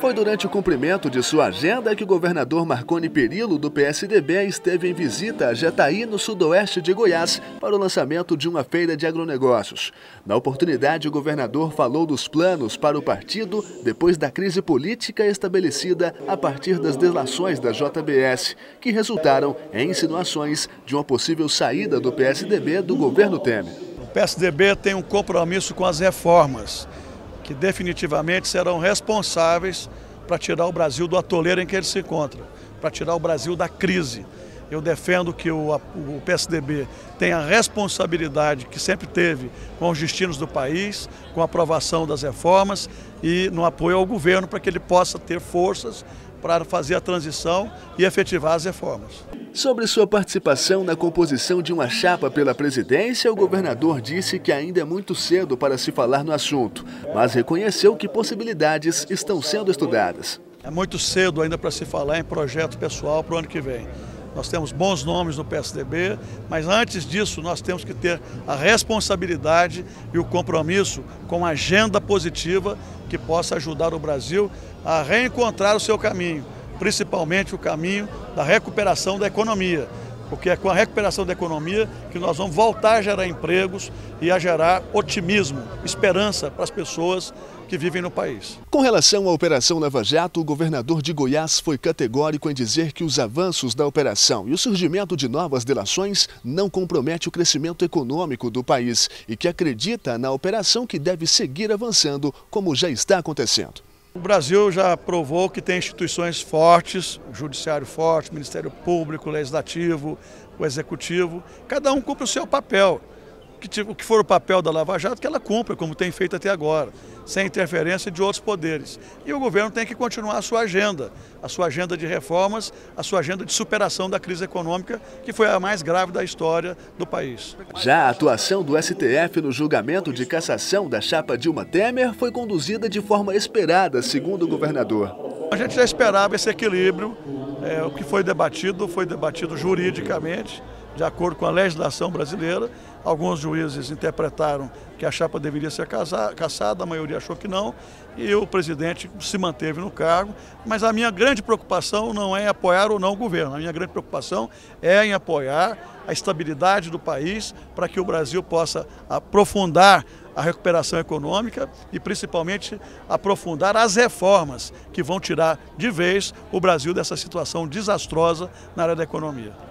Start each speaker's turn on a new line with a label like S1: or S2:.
S1: Foi durante o cumprimento de sua agenda que o governador Marconi Perillo, do PSDB, esteve em visita a Jataí, no sudoeste de Goiás, para o lançamento de uma feira de agronegócios. Na oportunidade, o governador falou dos planos para o partido depois da crise política estabelecida a partir das delações da JBS, que resultaram em insinuações de uma possível saída do PSDB do governo Temer.
S2: O PSDB tem um compromisso com as reformas, que definitivamente serão responsáveis para tirar o Brasil do atoleiro em que ele se encontra, para tirar o Brasil da crise. Eu defendo que o PSDB tenha a responsabilidade que sempre teve com os destinos do país, com a aprovação das reformas e no apoio ao governo para que ele possa ter forças para fazer a transição e efetivar as reformas.
S1: Sobre sua participação na composição de uma chapa pela presidência, o governador disse que ainda é muito cedo para se falar no assunto, mas reconheceu que possibilidades estão sendo estudadas.
S2: É muito cedo ainda para se falar em projeto pessoal para o ano que vem. Nós temos bons nomes no PSDB, mas antes disso nós temos que ter a responsabilidade e o compromisso com a agenda positiva que possa ajudar o Brasil a reencontrar o seu caminho, principalmente o caminho da recuperação da economia, porque é com a recuperação da economia que nós vamos voltar a gerar empregos e a gerar otimismo, esperança para as pessoas que vivem no país.
S1: Com relação à Operação Lava Jato, o governador de Goiás foi categórico em dizer que os avanços da operação e o surgimento de novas delações não compromete o crescimento econômico do país e que acredita na operação que deve seguir avançando, como já está acontecendo.
S2: O Brasil já provou que tem instituições fortes, o judiciário forte, o Ministério Público, o Legislativo, o Executivo, cada um cumpre o seu papel. O que for o papel da Lava Jato, que ela cumpra, como tem feito até agora, sem interferência de outros poderes. E o governo tem que continuar a sua agenda de reformas, a sua agenda de superação da crise econômica, que foi a mais grave da história do país.
S1: Já a atuação do STF no julgamento de cassação da chapa Dilma Temer foi conduzida de forma esperada, segundo o governador.
S2: A gente já esperava esse equilíbrio, o que foi debatido juridicamente, de acordo com a legislação brasileira. Alguns juízes interpretaram que a chapa deveria ser cassada, a maioria achou que não, e o presidente se manteve no cargo. Mas a minha grande preocupação não é em apoiar ou não o governo, a minha grande preocupação é em apoiar a estabilidade do país para que o Brasil possa aprofundar a recuperação econômica e principalmente aprofundar as reformas que vão tirar de vez o Brasil dessa situação desastrosa na área da economia.